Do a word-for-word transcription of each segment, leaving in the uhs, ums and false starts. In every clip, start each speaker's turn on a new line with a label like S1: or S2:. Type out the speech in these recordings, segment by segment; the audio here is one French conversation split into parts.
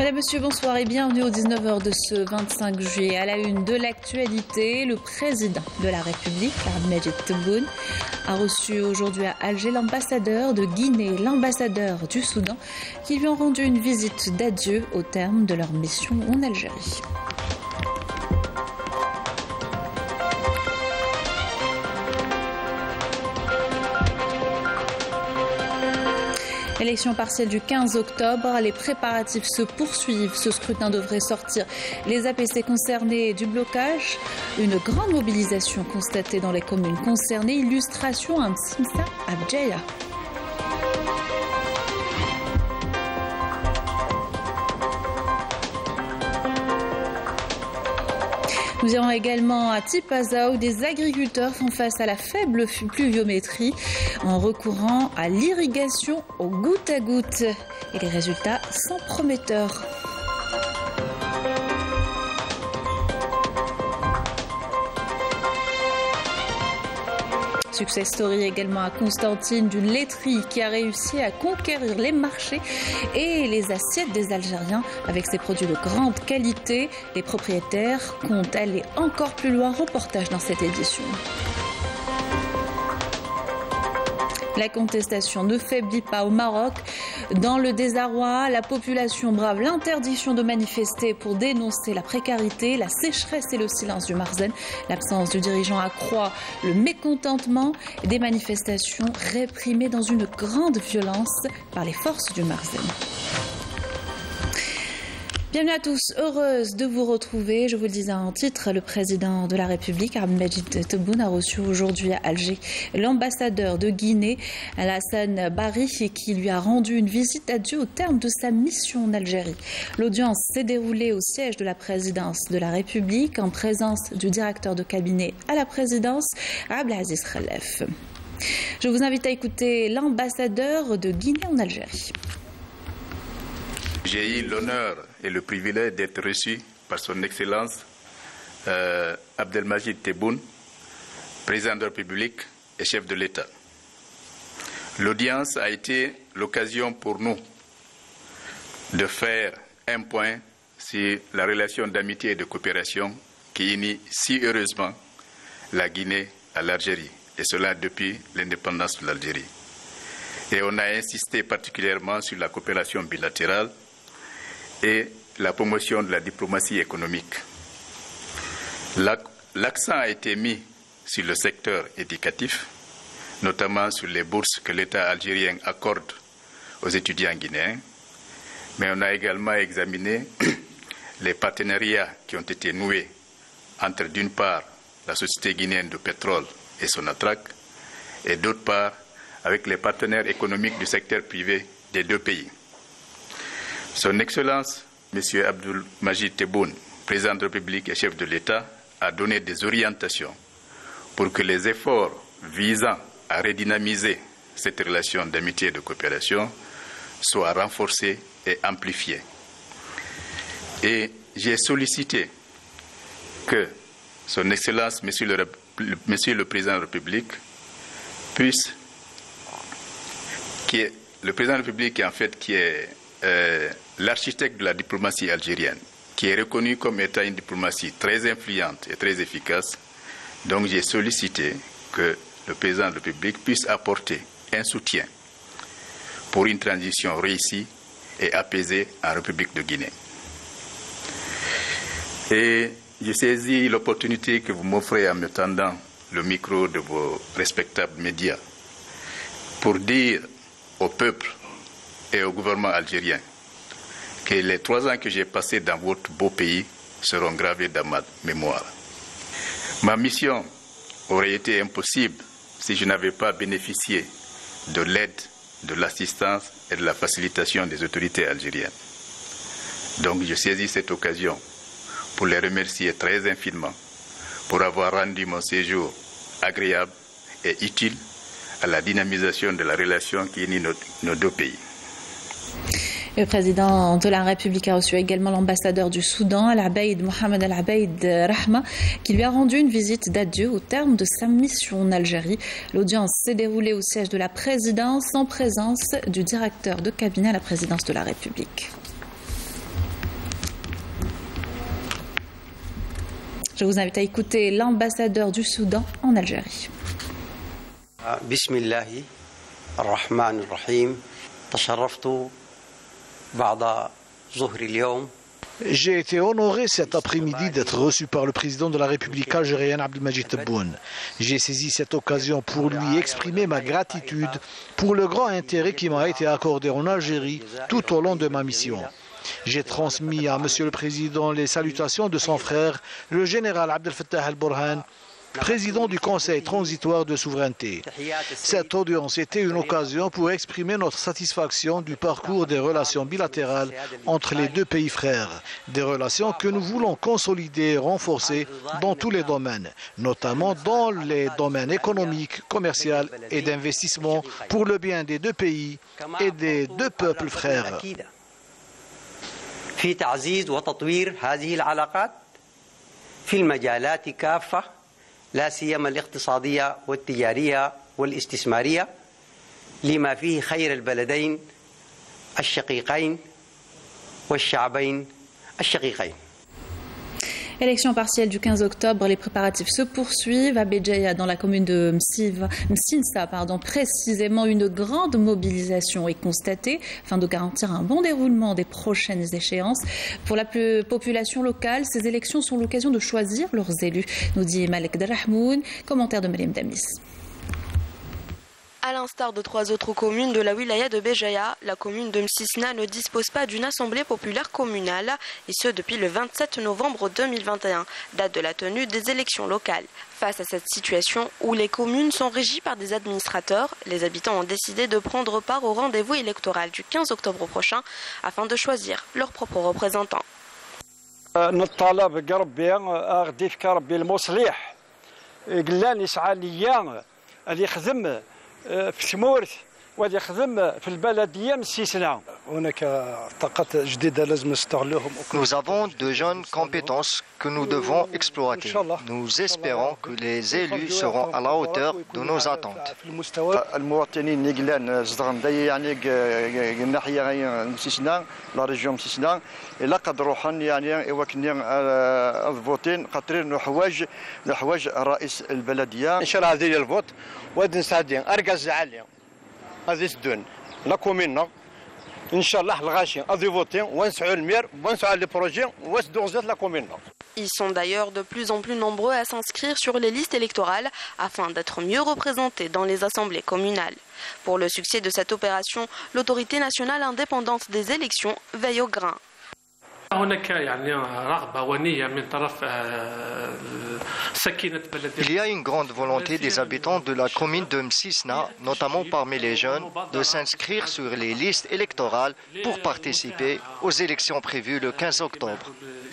S1: Madame, Monsieur, bonsoir et bienvenue aux dix-neuf heures de ce vingt-cinq juillet. À la une de l'actualité, le président de la République, Abdelmajid Tebboune, a reçu aujourd'hui à Alger l'ambassadeur de Guinée, l'ambassadeur du Soudan, qui lui ont rendu une visite d'adieu au terme de leur mission en Algérie. Élection partielle du quinze octobre, les préparatifs se poursuivent. Ce scrutin devrait sortir les A P C concernés du blocage. Une grande mobilisation constatée dans les communes concernées. Illustration à Simsa Abdjaya. Nous irons également à Tipaza où des agriculteurs font face à la faible pluviométrie en recourant à l'irrigation au goutte à goutte. Et les résultats sont prometteurs. Success story également à Constantine d'une laiterie qui a réussi à conquérir les marchés et les assiettes des Algériens avec ses produits de grande qualité. Les propriétaires comptent aller encore plus loin. Reportage dans cette édition. La contestation ne faiblit pas au Maroc. Dans le désarroi, la population brave l'interdiction de manifester pour dénoncer la précarité, la sécheresse et le silence du Marzen. L'absence du dirigeant accroît le mécontentement. Des manifestations réprimées dans une grande violence par les forces du Marzen. Bienvenue à tous, heureuse de vous retrouver. Je vous le disais en titre, le président de la République, Abdelmajid Tebboune, a reçu aujourd'hui à Alger l'ambassadeur de Guinée, Alassane Bari, qui lui a rendu une visite d'adieu au terme de sa mission en Algérie. L'audience s'est déroulée au siège de la présidence de la République en présence du directeur de cabinet à la présidence, Abdelaziz Khalef. Je vous invite à écouter l'ambassadeur de Guinée en Algérie.
S2: J'ai eu l'honneur et le privilège d'être reçu par son Excellence euh, Abdelmajid Tebboune, président de la République et chef de l'État. L'audience a été l'occasion pour nous de faire un point sur la relation d'amitié et de coopération qui unit si heureusement la Guinée à l'Algérie, et cela depuis l'indépendance de l'Algérie. Et on a insisté particulièrement sur la coopération bilatérale et la promotion de la diplomatie économique. L'accent a été mis sur le secteur éducatif, notamment sur les bourses que l'État algérien accorde aux étudiants guinéens, mais on a également examiné les partenariats qui ont été noués entre, d'une part, la Société guinéenne de pétrole et Sonatrach, et d'autre part, avec les partenaires économiques du secteur privé des deux pays. Son Excellence, M. Abdelmajid Tebboune, président de la République et chef de l'État, a donné des orientations pour que les efforts visant à redynamiser cette relation d'amitié et de coopération soient renforcés et amplifiés. Et j'ai sollicité que son Excellence, M. le, Monsieur le Président de la République, puisse, qui est le Président de la République en fait qui est euh, l'architecte de la diplomatie algérienne, qui est reconnu comme étant une diplomatie très influente et très efficace. Donc j'ai sollicité que le président de la République puisse apporter un soutien pour une transition réussie et apaisée en République de Guinée. Et je saisis l'opportunité que vous m'offrez en me tendant le micro de vos respectables médias pour dire au peuple et au gouvernement algérien que les trois ans que j'ai passés dans votre beau pays seront gravés dans ma mémoire. Ma mission aurait été impossible si je n'avais pas bénéficié de l'aide, de l'assistance et de la facilitation des autorités algériennes. Donc je saisis cette occasion pour les remercier très infiniment pour avoir rendu mon séjour agréable et utile à la dynamisation de la relation qui unit nos, nos deux pays.
S1: Le président de la République a reçu également l'ambassadeur du Soudan, Al-Abaïd Mohamed Al-Abaïd Rahma, qui lui a rendu une visite d'adieu au terme de sa mission en Algérie. L'audience s'est déroulée au siège de la présidence en présence du directeur de cabinet à la présidence de la République. Je vous invite à écouter l'ambassadeur du Soudan en Algérie.
S3: Bismillahi ar-Rahman ar-Rahim. Tasharraftu ba'da zuhri al-yawm.
S4: J'ai été honoré cet après-midi d'être reçu par le président de la République algérienne, Abdelmadjid Tebboune. J'ai saisi cette occasion pour lui exprimer ma gratitude pour le grand intérêt qui m'a été accordé en Algérie tout au long de ma mission. J'ai transmis à Monsieur le Président les salutations de son frère, le général Abdel Fattah al-Burhan, président du Conseil transitoire de souveraineté. Cette audience était une occasion pour exprimer notre satisfaction du parcours des relations bilatérales entre les deux pays frères, des relations que nous voulons consolider et renforcer dans tous les domaines, notamment dans les domaines économiques, commerciaux et d'investissement pour le bien des deux pays et des deux peuples frères.
S3: في تعزيز وتطوير هذه العلاقات في المجالات كافة لا سيما الاقتصادية والتجارية والاستثمارية لما فيه خير البلدين الشقيقين والشعبين الشقيقين.
S1: Élection partielle du quinze octobre, les préparatifs se poursuivent. À Béjaïa, dans la commune de Msiva, Msinsa, pardon, précisément, une grande mobilisation est constatée afin de garantir un bon déroulement des prochaines échéances. Pour la population locale, ces élections sont l'occasion de choisir leurs élus, nous dit Malek Darrahmoun, commentaire de Mariam Damis.
S5: À l'instar de trois autres communes de la wilaya de Béjaïa, la commune de Msisna ne dispose pas d'une assemblée populaire communale, et ce depuis le vingt-sept novembre deux mille vingt et un, date de la tenue des élections locales. Face à cette situation où les communes sont régies par des administrateurs, les habitants ont décidé de prendre part au rendez-vous électoral du quinze octobre prochain afin de choisir leurs propres représentants.
S6: في سمورث وهذا يخدم في البلديه مسيسنا هناك طاقات جديده لازم نستغلوهم.
S7: Nous avons de jeunes compétences que nous devons exploiter. Nous espérons que les élus seront à la hauteur de nos attentes.
S6: المواطنين يقلان صدغن يعني الناحيه مسيسنا لا ريجيون مسيسنا الا قدروا حن يعني وكني الفوتين قطرين حواج حواج رئيس البلديه ان شاء الله هذه الفوت واد نساعدين اركز عليهم هذه الدون لا كومينا ان شاء الله الغاشي هذه فوتين ونسعوا المير ونسعوا لي بروجي وسدوزات لا كومينا.
S5: Ils sont d'ailleurs de plus en plus nombreux à s'inscrire sur les listes électorales afin d'être mieux représentés dans les assemblées communales. Pour le succès de cette opération, l'autorité nationale indépendante des élections veille au grain.
S7: Il y a une grande volonté des habitants de la commune de Msisna, notamment parmi les jeunes, de s'inscrire sur les listes électorales pour participer aux élections prévues le quinze octobre.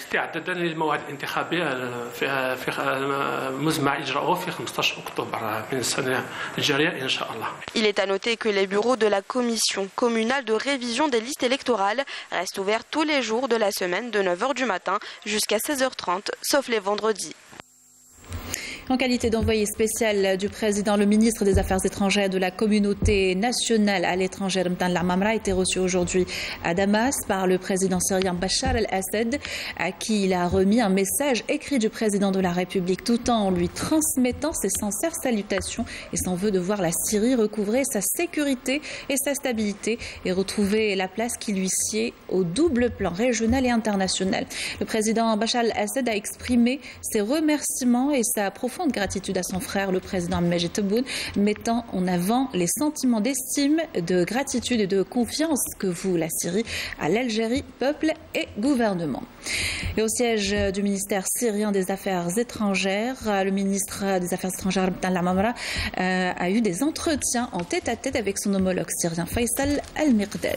S5: Il est à noter que les bureaux de la commission communale de révision des listes électorales restent ouverts tous les jours de la semaine de neuf heures du matin jusqu'à seize heures trente, sauf les vendredis.
S1: En qualité d'envoyé spécial du président, le ministre des Affaires étrangères de la communauté nationale à l'étranger, Mtan Lamamra, a été reçu aujourd'hui à Damas par le président syrien Bachar el-Assad, à qui il a remis un message écrit du président de la République, tout en lui transmettant ses sincères salutations et son vœu de voir la Syrie recouvrer sa sécurité et sa stabilité et retrouver la place qui lui sied au double plan régional et international. Le président Bachar el-Assad a exprimé ses remerciements et sa profonde gratitude à son frère, le président Abdelmadjid Tebboune, mettant en avant les sentiments d'estime, de gratitude et de confiance que voue la Syrie à l'Algérie, peuple et gouvernement. Et au siège du ministère syrien des Affaires étrangères, le ministre des Affaires étrangères, Mtan Lamamra, euh, a eu des entretiens en tête-à-tête avec son homologue syrien, Faisal Al-Miqdad.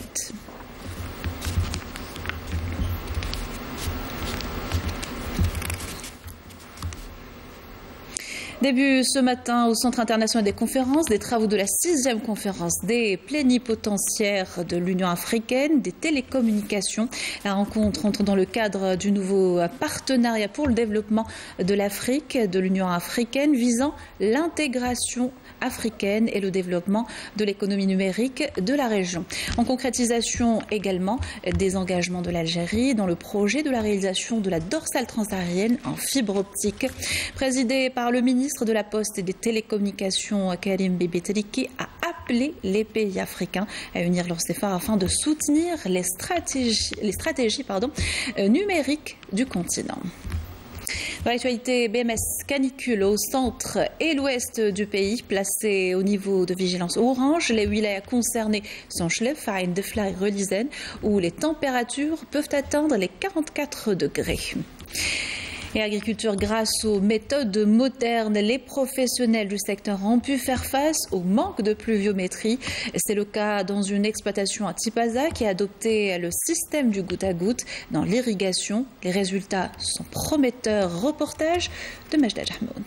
S1: Début ce matin au Centre international des conférences des travaux de la sixième conférence des plénipotentiaires de l'Union africaine des télécommunications. La rencontre entre dans le cadre du nouveau partenariat pour le développement de l'Afrique, de l'Union africaine, visant l'intégration africaine et le développement de l'économie numérique de la région. En concrétisation également des engagements de l'Algérie dans le projet de la réalisation de la dorsale transsaharienne en fibre optique. Présidé par le ministre de la Poste et des Télécommunications, Karim Bibi Teliki, a appelé les pays africains à unir leurs efforts afin de soutenir les stratégies, les stratégies pardon, numériques du continent. Dans l'actualité, B M S canicule au centre et l'ouest du pays, placé au niveau de vigilance orange. Les wilayas concernés sont Chlef, Ain Defla et Relisen, où les températures peuvent atteindre les quarante-quatre degrés. Et agriculture, grâce aux méthodes modernes, les professionnels du secteur ont pu faire face au manque de pluviométrie. C'est le cas dans une exploitation à Tipaza qui a adopté le système du goutte à goutte dans l'irrigation. Les résultats sont prometteurs. Reportage de Majda Jahmoun.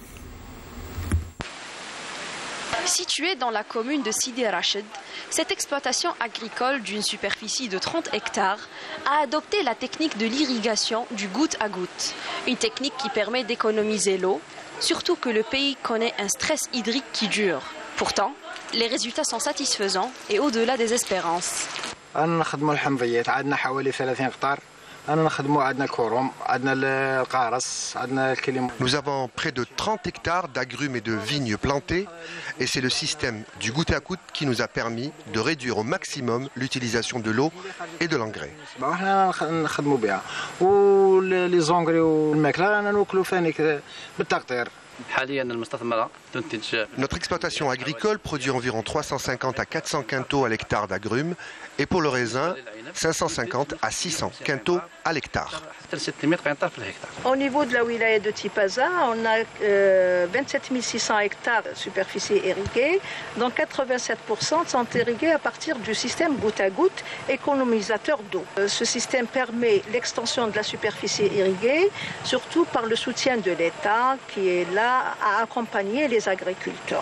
S8: Située dans la commune de Sidi Rachid, cette exploitation agricole d'une superficie de trente hectares a adopté la technique de l'irrigation du goutte à goutte. Une technique qui permet d'économiser l'eau, surtout que le pays connaît un stress hydrique qui dure. Pourtant, les résultats sont satisfaisants et au-delà des espérances.
S9: Nous avons près de trente hectares d'agrumes et de vignes plantées et c'est le système du goutte à goutte qui nous a permis de réduire au maximum l'utilisation de l'eau et de l'engrais. Notre exploitation agricole produit environ trois cent cinquante à quatre cents quintaux à l'hectare d'agrumes et pour le raisin, cinq cent cinquante à six cents quintaux à l'hectare.
S10: Au niveau de la wilaya de Tipaza, on a euh, vingt-sept mille six cents hectares de superficie irriguée, dont quatre-vingt-sept pour cent sont irrigués à partir du système goutte à goutte économisateur d'eau. Ce système permet l'extension de la superficie irriguée, surtout par le soutien de l'État qui est là à accompagner les agriculteurs.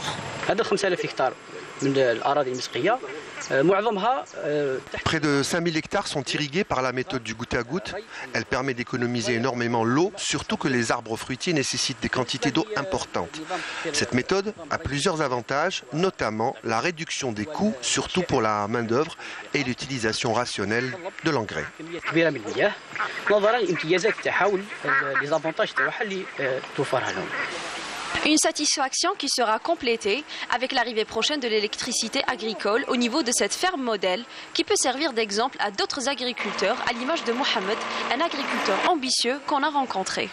S9: Près de cinq mille hectares sont irrigués par la méthode du goutte à goutte. Elle permet d'économiser énormément l'eau, surtout que les arbres fruitiers nécessitent des quantités d'eau importantes. Cette méthode a plusieurs avantages, notamment la réduction des coûts, surtout pour la main-d'œuvre, et l'utilisation rationnelle de l'engrais.
S8: Une satisfaction qui sera complétée avec l'arrivée prochaine de l'électricité agricole au niveau de cette ferme modèle qui peut servir d'exemple à d'autres agriculteurs, à l'image de Mohamed, un agriculteur ambitieux qu'on a rencontré.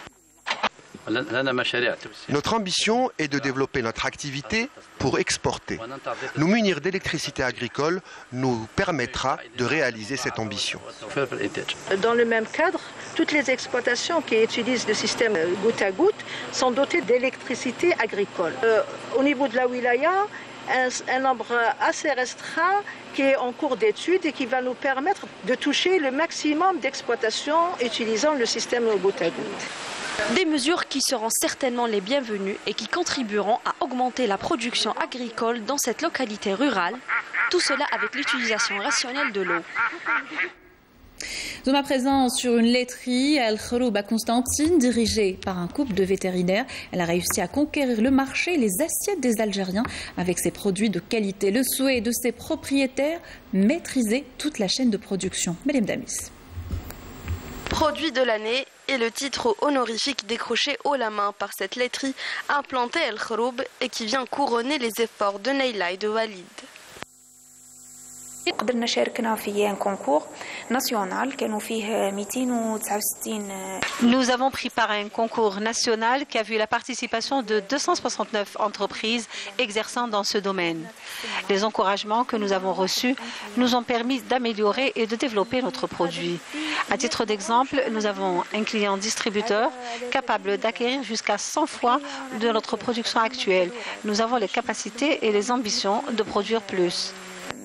S9: Notre ambition est de développer notre activité pour exporter. Nous munir d'électricité agricole nous permettra de réaliser cette ambition.
S10: Dans le même cadre, toutes les exploitations qui utilisent le système goutte à goutte sont dotées d'électricité agricole. Euh, au niveau de la wilaya, un, un nombre assez restreint qui est en cours d'étude et qui va nous permettre de toucher le maximum d'exploitations utilisant le système goutte à goutte.
S8: Des mesures qui seront certainement les bienvenues et qui contribueront à augmenter la production agricole dans cette localité rurale, tout cela avec l'utilisation rationnelle de l'eau.
S1: Zoom à présent sur une laiterie, Al Khoroub à Constantine, dirigée par un couple de vétérinaires. Elle a réussi à conquérir le marché et les assiettes des Algériens avec ses produits de qualité. Le souhait de ses propriétaires, maîtriser toute la chaîne de production. Madame Damis.
S5: Produit de l'année est le titre honorifique décroché haut la main par cette laiterie implantée à El Khoroub et qui vient couronner les efforts de Neila et de Walid.
S11: قدرنا شاركنا في un concours national كانوا فيه مئتين وتسعة وستين.
S12: Nous avons pris part à un concours national qui a vu la participation de deux cent soixante-neuf entreprises exerçant dans ce domaine. Les encouragements que nous avons reçus nous ont permis d'améliorer et de développer notre produit. À titre d'exemple, nous avons un client distributeur capable d'acquérir jusqu'à cent fois de notre production actuelle. Nous avons les capacités et les ambitions de produire plus.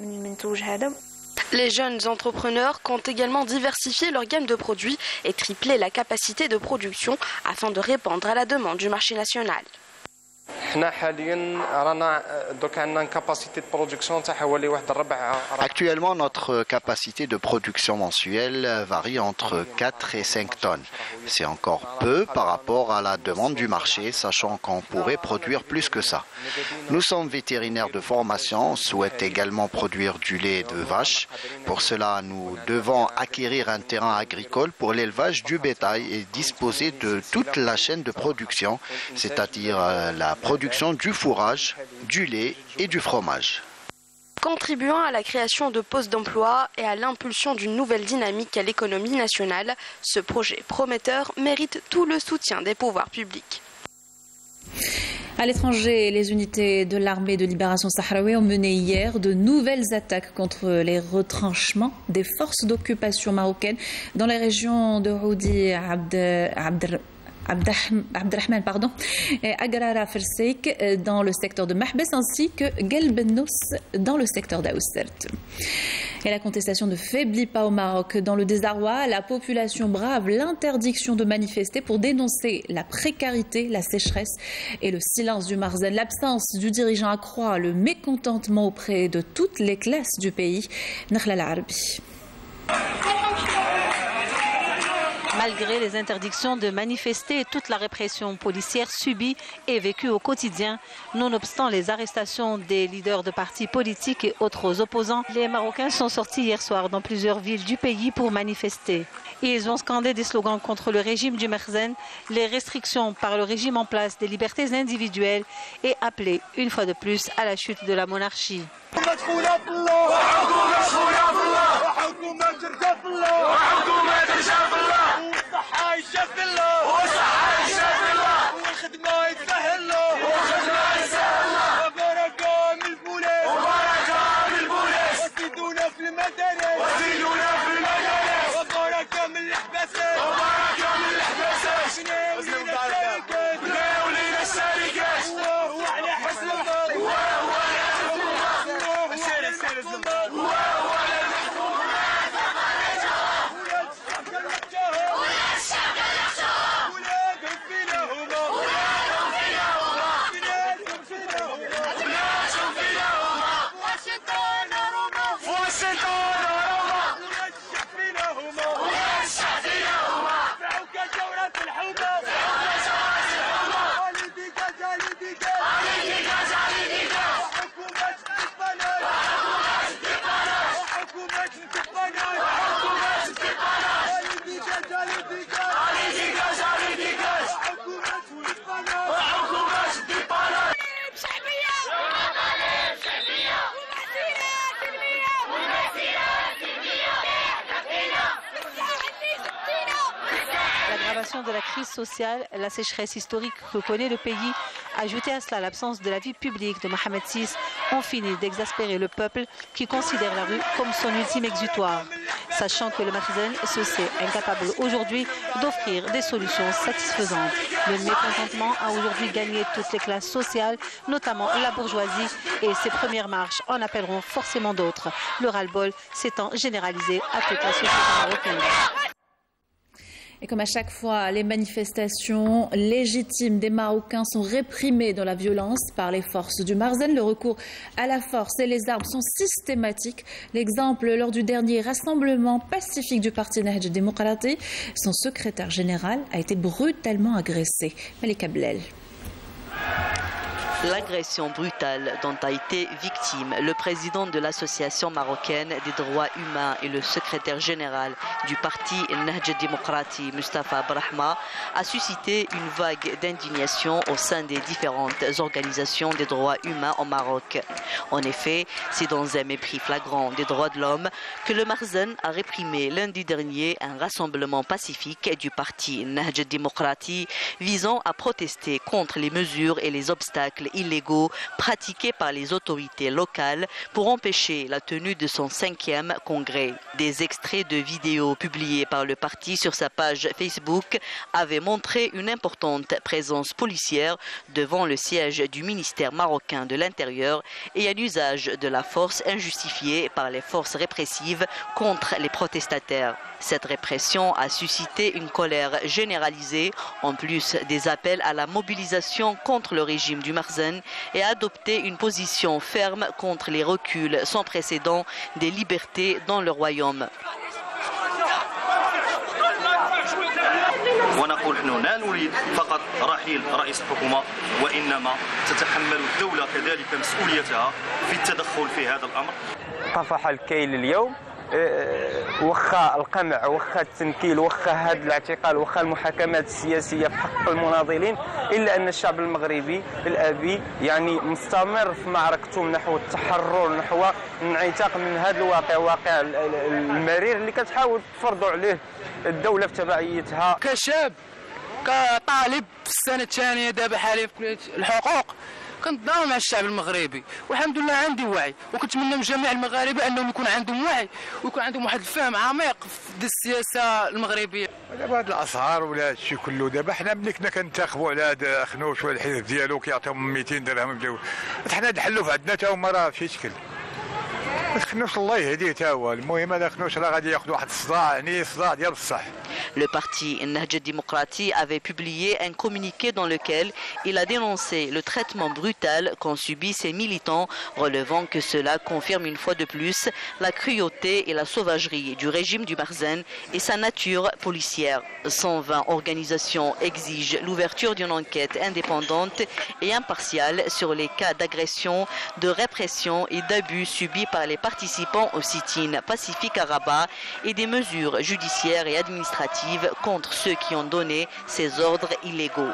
S5: Les jeunes entrepreneurs comptent également diversifier leur gamme de produits et tripler la capacité de production afin de répondre à la demande du marché national.
S13: Actuellement, notre capacité de production mensuelle varie entre quatre et cinq tonnes. C'est encore peu par rapport à la demande du marché, sachant qu'on pourrait produire plus que ça. Nous sommes vétérinaires de formation, on souhaite également produire du lait de vache. Pour cela, nous devons acquérir un terrain agricole pour l'élevage du bétail et disposer de toute la chaîne de production, c'est-à-dire la production du fourrage, du lait et du fromage.
S5: Contribuant à la création de postes d'emploi et à l'impulsion d'une nouvelle dynamique à l'économie nationale, ce projet prometteur mérite tout le soutien des pouvoirs publics.
S1: À l'étranger, les unités de l'armée de libération sahraoui ont mené hier de nouvelles attaques contre les retranchements des forces d'occupation marocaines dans les régions de Houdi, Abd, Abd, Abdelrahman, pardon, et Agrara Ferseik dans le secteur de Mahbes ainsi que Gelbenous dans le secteur d'Aoustert. Et la contestation ne faiblit pas au Maroc. Dans le désarroi, la population brave l'interdiction de manifester pour dénoncer la précarité, la sécheresse et le silence du Marzen. L'absence du dirigeant accroît le mécontentement auprès de toutes les classes du pays. Nakhla Al-Arabi.
S12: Malgré les interdictions de manifester et toute la répression policière subie et vécue au quotidien, nonobstant les arrestations des leaders de partis politiques et autres opposants, les Marocains sont sortis hier soir dans plusieurs villes du pays pour manifester. Ils ont scandé des slogans contre le régime du Marzen, les restrictions par le régime en place des libertés individuelles et appelé une fois de plus à la chute de la monarchie. De la crise sociale, la sécheresse historique que connaît le pays, ajoutée à cela l'absence de la vie publique de Mohamed six, ont fini d'exaspérer le peuple qui considère la rue comme son ultime exutoire, sachant que le Marzen se sait incapable aujourd'hui d'offrir des solutions satisfaisantes. Le mécontentement a aujourd'hui gagné toutes les classes sociales, notamment la bourgeoisie, et ses premières marches en appelleront forcément d'autres. Le ras-le-bol s'étant généralisé à toute la société marocaine.
S1: Et comme à chaque fois, les manifestations légitimes des Marocains sont réprimées dans la violence par les forces du Marzen. Le recours à la force et les armes sont systématiques. L'exemple lors du dernier rassemblement pacifique du parti Nahj Demokrati, son secrétaire général a été brutalement agressé. Malika Blel.
S14: L'agression brutale dont a été victime le président de l'association marocaine des droits humains et le secrétaire général du parti Nahj Demokrati, Mustafa Brahma, a suscité une vague d'indignation au sein des différentes organisations des droits humains au Maroc. En effet, c'est dans un mépris flagrant des droits de l'homme que le Marzen a réprimé lundi dernier un rassemblement pacifique du parti Nahj Demokrati visant à protester contre les mesures et les obstacles illégaux pratiqués par les autorités locales pour empêcher la tenue de son cinquième congrès. Des extraits de vidéos publiés par le parti sur sa page Facebook avaient montré une importante présence policière devant le siège du ministère marocain de l'Intérieur et un usage de la force injustifié par les forces répressives contre les protestataires. Cette répression a suscité une colère généralisée, en plus des appels à la mobilisation contre le régime du Marzen Marzen et a adopté une position ferme contre les reculs sans précédent des libertés dans le royaume.
S15: ونقول نحن لا نريد فقط رحيل رئيس الحكومة وإنما تتحمل الدولة كذلك مسؤوليتها في التدخل في هذا الأمر.
S16: طفح الكيل اليوم وخا القمع وخا التنكيل وخا هذا الاعتقال وخا المحاكمات السياسية في حق المناضلين إلا أن الشعب المغربي الأبي يعني مستمر في معركته نحو التحرر نحو الانعتاق من هذا الواقع واقع المرير اللي كتحاول تفرض عليه الدولة في تبعيتها.
S17: كشاب كطالب في السنة الثانية دابا حاليا في كلية الحقوق كنتضامن مع الشعب المغربي والحمد لله عندي وعي وكنتمنى من جميع المغاربه انهم يكون عندهم وعي ويكون عندهم واحد الفهم عميق في السياسه المغربيه.
S18: دابا هاد الاسعار ولا هادشي كله دابا حنا ملي كنا كنتاخبوا على هذا خنوش والحزب ديالو كيعطيهم مئتين درهم يبداو حنا نحلوا في عندنا تا هما راه في شكل. خنوش الله يهديه تا هو المهم هذا خنوش راه غادي ياخذ واحد الصداع يعني صداع ديال الصح.
S14: Le parti Nahja Demokrati avait publié un communiqué dans lequel il a dénoncé le traitement brutal qu'ont subi ses militants, relevant que cela confirme une fois de plus la cruauté et la sauvagerie du régime du Marzen et sa nature policière. cent vingt organisations exigent l'ouverture d'une enquête indépendante et impartiale sur les cas d'agression, de répression et d'abus subis par les participants au sit-in pacifique à Rabat et des mesures judiciaires et administratives contre ceux qui ont donné ces ordres illégaux.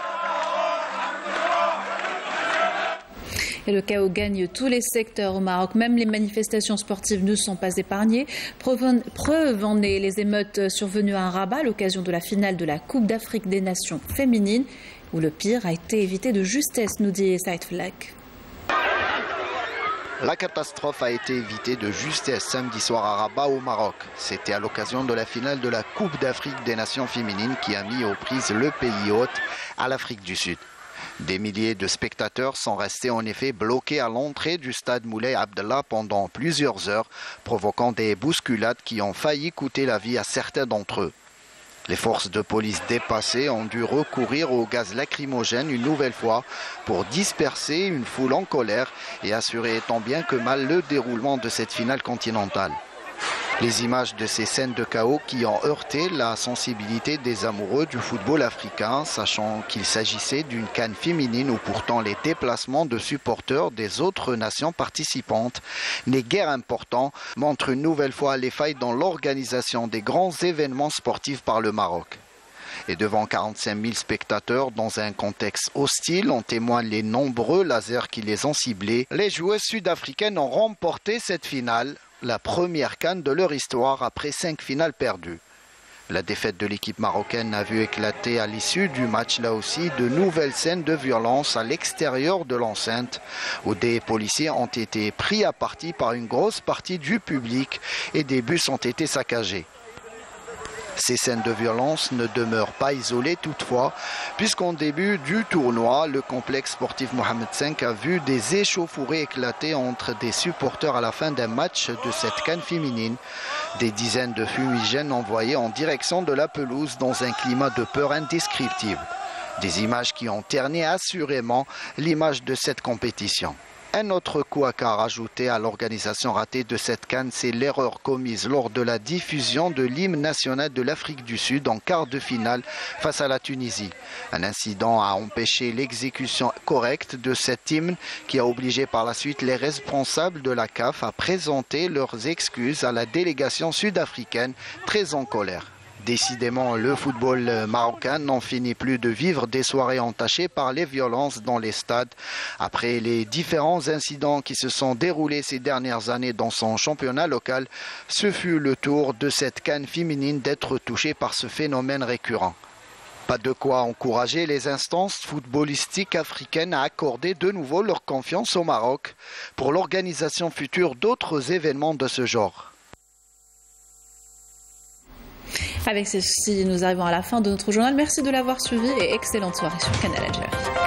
S1: Et le chaos gagne tous les secteurs au Maroc. Même les manifestations sportives ne sont pas épargnées. Preuve en est les émeutes survenues à Rabat à l'occasion de la finale de la Coupe d'Afrique des Nations féminines, où le pire a été évité de justesse, nous dit Saïd Flak.
S13: La catastrophe a été évitée de justesse samedi soir à Rabat au Maroc. C'était à l'occasion de la finale de la Coupe d'Afrique des Nations féminines qui a mis aux prises le pays hôte à l'Afrique du Sud. Des milliers de spectateurs sont restés en effet bloqués à l'entrée du stade Moulay Abdallah pendant plusieurs heures, provoquant des bousculades qui ont failli coûter la vie à certains d'entre eux. Les forces de police dépassées ont dû recourir au gaz lacrymogène une nouvelle fois pour disperser une foule en colère et assurer tant bien que mal le déroulement de cette finale continentale. Les images de ces scènes de chaos qui ont heurté la sensibilité des amoureux du football africain, sachant qu'il s'agissait d'une CAN féminine où pourtant les déplacements de supporters des autres nations participantes n'est guère important, montrent une nouvelle fois les failles dans l'organisation des grands événements sportifs par le Maroc. Et devant quarante-cinq mille spectateurs dans un contexte hostile, en témoignent les nombreux lasers qui les ont ciblés. Les joueuses sud-africaines ont remporté cette finale, la première CAN de leur histoire après cinq finales perdues. La défaite de l'équipe marocaine a vu éclater à l'issue du match là aussi de nouvelles scènes de violence à l'extérieur de l'enceinte où des policiers ont été pris à partie par une grosse partie du public et des bus ont été saccagés. Ces scènes de violence ne demeurent pas isolées toutefois, puisqu'en début du tournoi, le complexe sportif Mohamed cinq a vu des échauffourées éclater entre des supporters à la fin d'un match de cette CAN féminine. Des dizaines de fumigènes envoyés en direction de la pelouse dans un climat de peur indescriptible. Des images qui ont terni assurément l'image de cette compétition. Un autre coup à quart ajouté à l'organisation ratée de cette CAN, c'est l'erreur commise lors de la diffusion de l'hymne national de l'Afrique du Sud en quart de finale face à la Tunisie. Un incident a empêché l'exécution correcte de cet hymne qui a obligé par la suite les responsables de la C A F à présenter leurs excuses à la délégation sud-africaine très en colère. Décidément, le football marocain n'en finit plus de vivre des soirées entachées par les violences dans les stades. Après les différents incidents qui se sont déroulés ces dernières années dans son championnat local, ce fut le tour de cette CAN féminine d'être touchée par ce phénomène récurrent. Pas de quoi encourager les instances footballistiques africaines à accorder de nouveau leur confiance au Maroc pour l'organisation future d'autres événements de ce genre.
S1: Avec ceci, nous arrivons à la fin de notre journal. Merci de l'avoir suivi et excellente soirée sur Canal Algérie.